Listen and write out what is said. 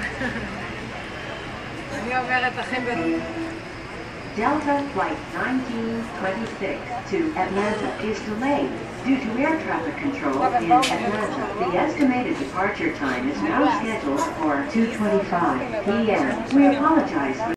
אני אומרת לכם Delta Flight 1926 to Atlanta is delayed due to air traffic control in Atlanta. The estimated departure time is now scheduled for 2:25 p.m. We apologize for